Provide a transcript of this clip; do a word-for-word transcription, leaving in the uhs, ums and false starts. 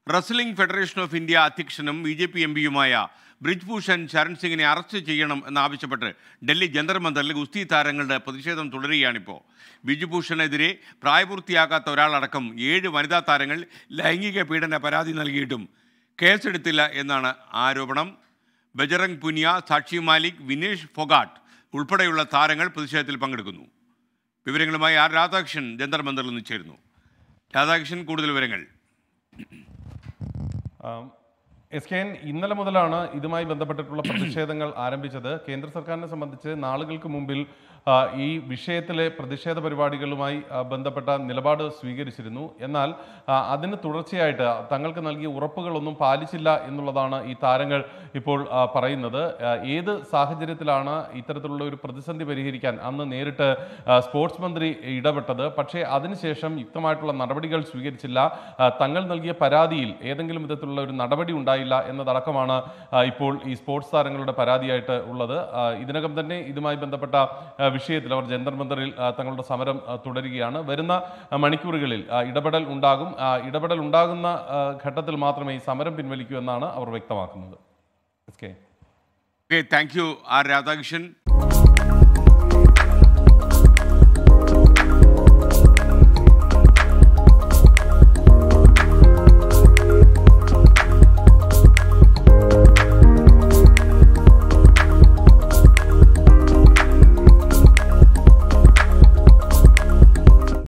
Wrestling federation of India അധ്യക്ഷനും B J P M പിയുമായ ബ്രിജ്ഭൂഷൺ ശരൺ സിംഗിനെ അറസ്റ്റ് ചെയ്യണം എന്നാവശ്യപ്പെട്ട് ഡൽഹി ജന്തർ മന്ദറിൽ ഗുസ്തി താരങ്ങളുടെ പ്രതിഷേധം തുടരുകയാണിപ്പോൾ. ബ്രിജ്ഭൂഷണെതിരെ പ്രായപൂർത്തിയാകാത്ത ഒരാളടക്കം ഏഴ് വനിതാ താരങ്ങൾ ലൈംഗിക പീഡന പരാതി നൽകിയിട്ടും കേസെടുത്തില്ല എന്നാണ് ആരോപണം. ബജറംഗ് പുനിയ, സാക്ഷി മാലിക്, വിനേഷ് ഫോഗാട്ട് ഉൾപ്പെടെയുള്ള താരങ്ങൾ പ്രതിഷേധത്തിൽ പങ്കെടുക്കുന്നു. വിവരങ്ങളുമായി ആർ രാധാകൃഷ്ണൻ ജന്തർ മന്ദറിൽ നിന്ന് ചേരുന്നു. രാധാകൃഷ്ണൻ, കൂടുതൽ വിവരങ്ങൾ. എസ് കെ എൻ ഇന്നലെ മുതലാണ് ഇതുമായി ബന്ധപ്പെട്ടിട്ടുള്ള പ്രതിഷേധങ്ങൾ ആരംഭിച്ചത്. കേന്ദ്ര സർക്കാരിനെ സംബന്ധിച്ച് നാളുകൾക്ക് മുമ്പിൽ ഈ വിഷയത്തിലെ പ്രതിഷേധ പരിപാടികളുമായി ബന്ധപ്പെട്ട നിലപാട് സ്വീകരിച്ചിരുന്നു. എന്നാൽ അതിന് തുടർച്ചയായിട്ട് തങ്ങൾക്ക് നൽകിയ ഉറപ്പുകളൊന്നും പാലിച്ചില്ല എന്നുള്ളതാണ് ഈ താരങ്ങൾ ഇപ്പോൾ പറയുന്നത്. ഏത് സാഹചര്യത്തിലാണ് ഇത്തരത്തിലുള്ള ഒരു പ്രതിസന്ധി പരിഹരിക്കാൻ അന്ന് നേരിട്ട് സ്പോർട്സ് മന്ത്രി ഇടപെട്ടത്? പക്ഷേ അതിനുശേഷം യുക്തമായിട്ടുള്ള നടപടികൾ സ്വീകരിച്ചില്ല. തങ്ങൾ നൽകിയ പരാതിയിൽ ഏതെങ്കിലും വിധത്തിലുള്ള ഒരു നടപടി ഉണ്ടായില്ല എന്നതടക്കമാണ് ഇപ്പോൾ ഈ സ്പോർട്സ് താരങ്ങളുടെ പരാതിയായിട്ട് ഉള്ളത്. ഇതിനകം തന്നെ ഇതുമായി ബന്ധപ്പെട്ട വിഷയത്തിൽ അവർ ജന്തർ മന്ദറിൽ തങ്ങളുടെ സമരം തുടരുകയാണ്. വരുന്ന മണിക്കൂറുകളിൽ ഇടപെടൽ ഉണ്ടാകും. ഇടപെടൽ ഉണ്ടാകുന്ന ഘട്ടത്തിൽ മാത്രമേ ഈ സമരം പിൻവലിക്കൂ എന്നാണ് അവർ വ്യക്തമാക്കുന്നത്. Thank you R Radhakrishnan.